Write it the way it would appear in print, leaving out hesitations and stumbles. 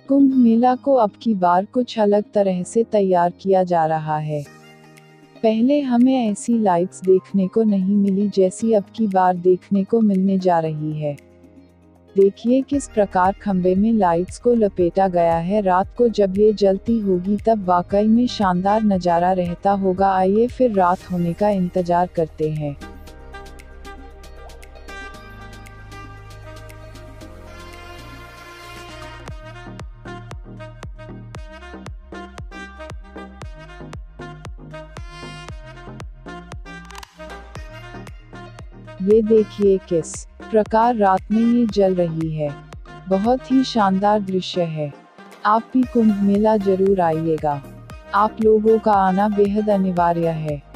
कुंभ मेला को अब की बार कुछ अलग तरह से तैयार किया जा रहा है। पहले हमें ऐसी लाइट्स देखने को नहीं मिली जैसी अब की बार देखने को मिलने जा रही है। देखिए किस प्रकार खंबे में लाइट्स को लपेटा गया है। रात को जब ये जलती होगी तब वाकई में शानदार नज़ारा रहता होगा। आइए फिर रात होने का इंतजार करते हैं। ये देखिए किस प्रकार रात में ये जल रही है। बहुत ही शानदार दृश्य है। आप भी कुंभ मेला जरूर आइएगा। आप लोगों का आना बेहद अनिवार्य है।